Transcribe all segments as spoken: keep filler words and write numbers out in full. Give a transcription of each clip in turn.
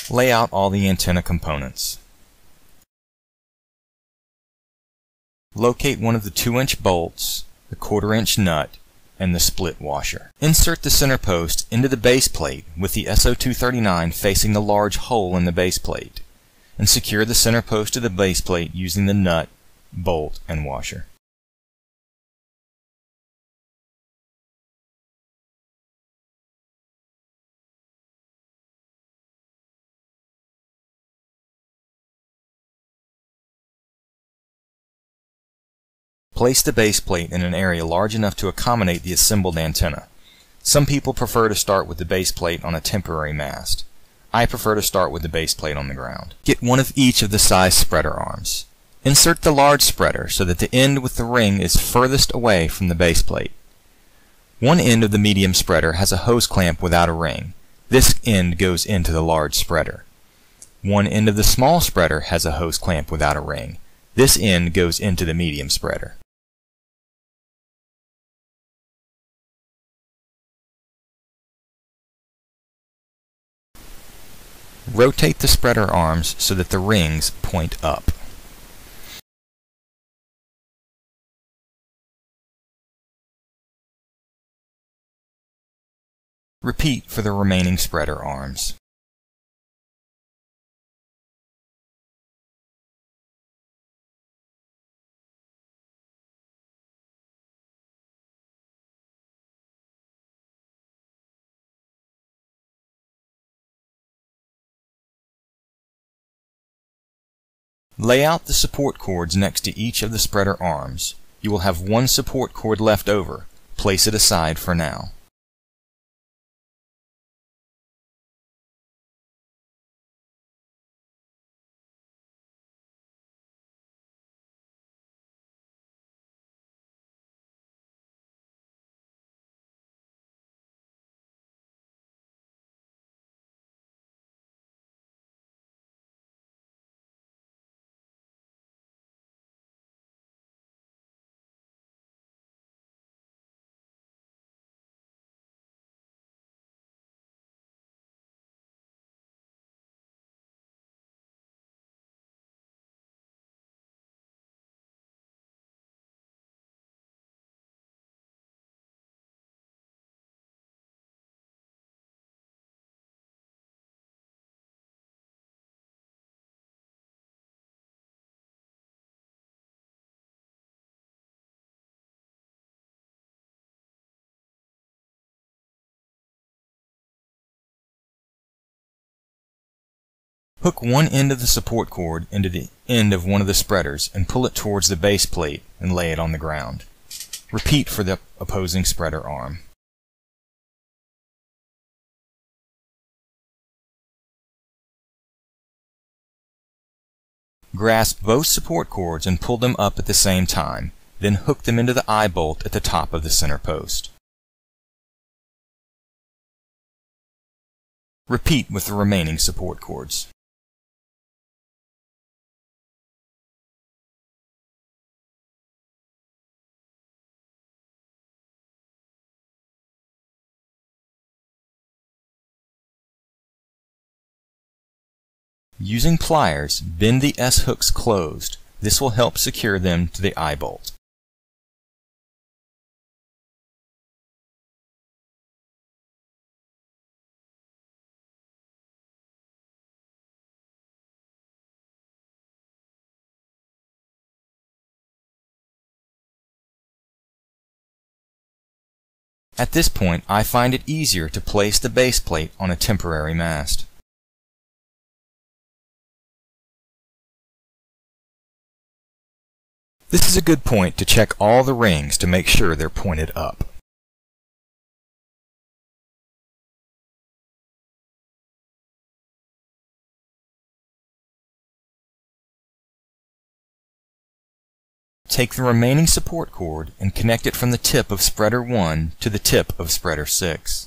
Lay out all the antenna components. Locate one of the two inch bolts, the quarter inch nut, and the split washer. Insert the center post into the base plate with the S O two thirty-nine facing the large hole in the base plate, and secure the center post to the base plate using the nut, bolt, and washer. Place the base plate in an area large enough to accommodate the assembled antenna. Some people prefer to start with the base plate on a temporary mast. I prefer to start with the base plate on the ground. Get one of each of the size spreader arms. Insert the large spreader so that the end with the ring is furthest away from the base plate. One end of the medium spreader has a hose clamp without a ring. This end goes into the large spreader. One end of the small spreader has a hose clamp without a ring. This end goes into the medium spreader. Rotate the spreader arms so that the rings point up. Repeat for the remaining spreader arms. Lay out the support cords next to each of the spreader arms. You will have one support cord left over. Place it aside for now. Hook one end of the support cord into the end of one of the spreaders and pull it towards the base plate and lay it on the ground. Repeat for the opposing spreader arm. Grasp both support cords and pull them up at the same time, then hook them into the eye bolt at the top of the center post. Repeat with the remaining support cords. Using pliers, bend the S-hooks closed. This will help secure them to the eye bolt. At this point, I find it easier to place the base plate on a temporary mast. This is a good point to check all the rings to make sure they're pointed up. Take the remaining support cord and connect it from the tip of spreader one to the tip of spreader six.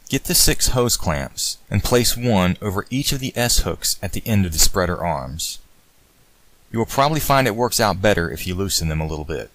Get the six hose clamps and place one over each of the S-hooks at the end of the spreader arms. You will probably find it works out better if you loosen them a little bit.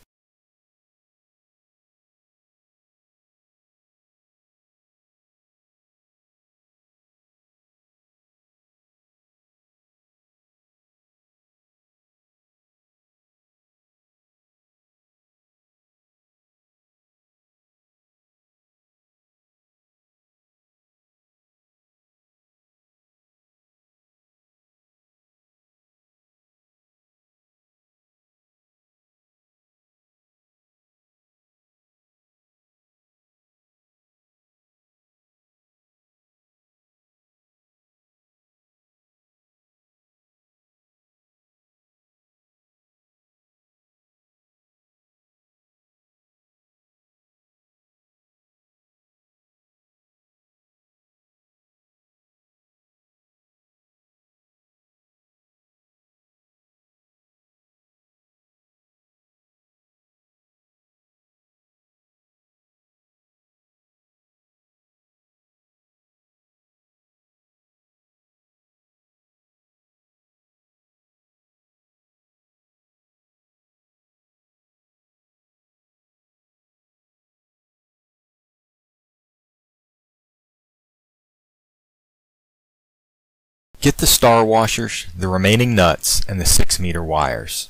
Get the star washers, the remaining nuts, and the six meter wires.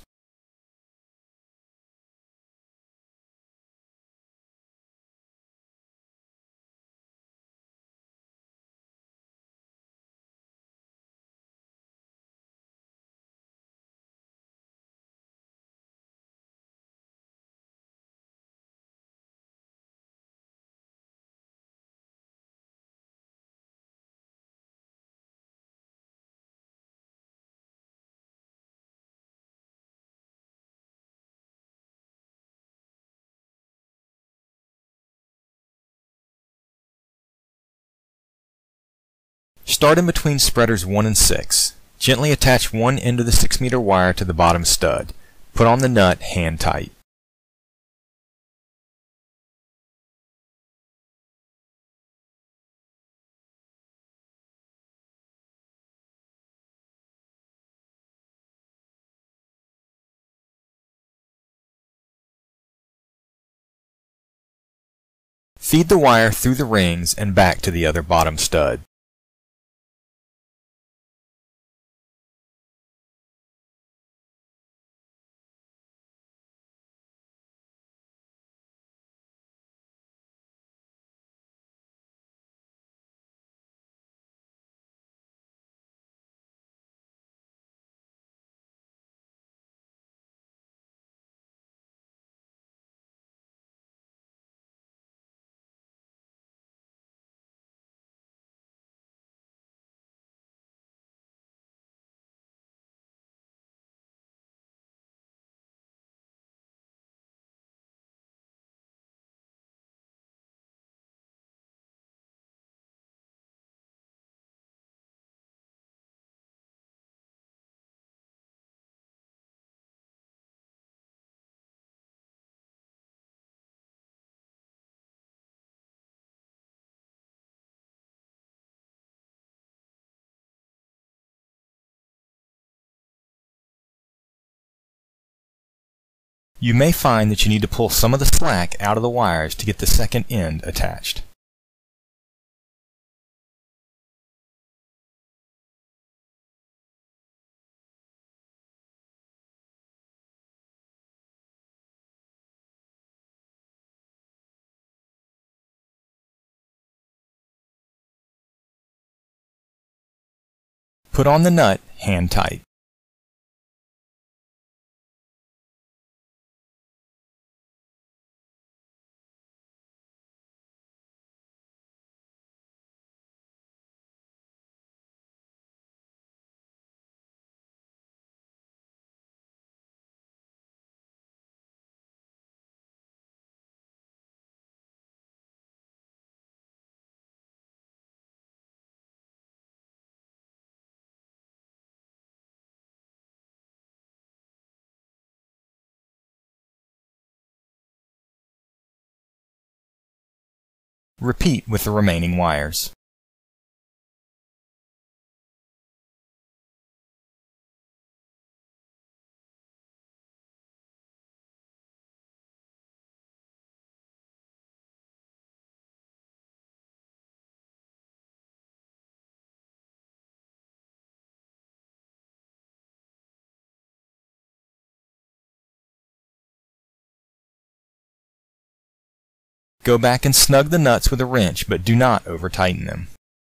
Start in between spreaders one and six. Gently attach one end of the six meter wire to the bottom stud. Put on the nut hand tight. Feed the wire through the rings and back to the other bottom stud. You may find that you need to pull some of the slack out of the wires to get the second end attached. Put on the nut hand tight. Repeat with the remaining wires. Go back and snug the nuts with a wrench, but do not over-tighten them.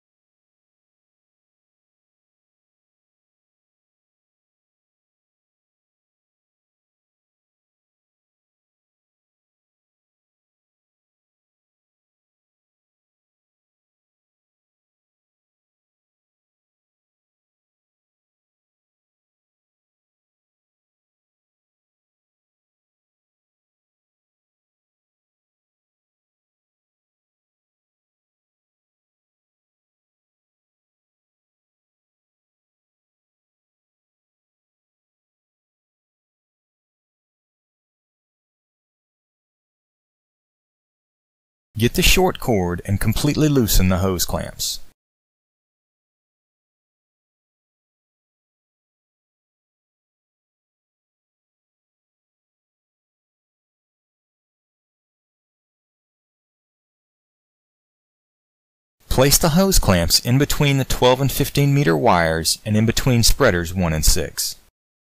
Get the short cord and completely loosen the hose clamps. Place the hose clamps in between the twelve and fifteen meter wires and in between spreaders one and six.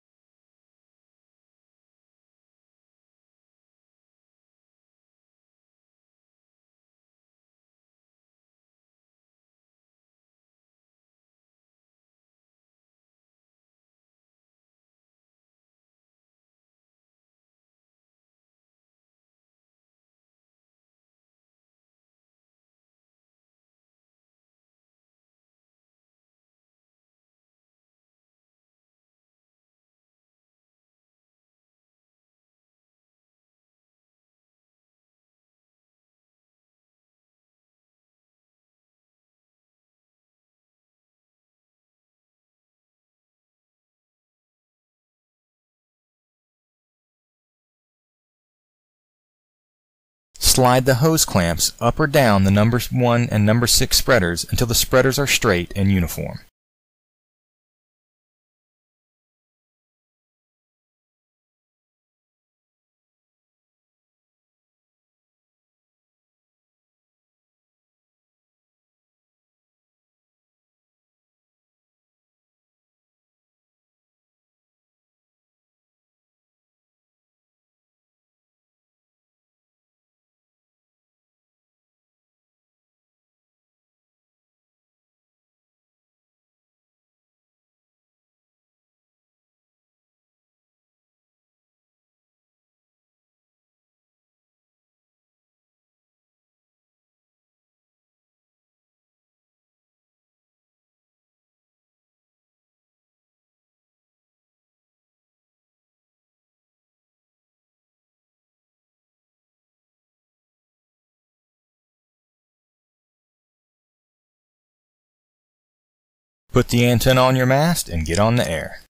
Slide the hose clamps up or down the number one and number six spreaders until the spreaders are straight and uniform. Put the antenna on your mast and get on the air.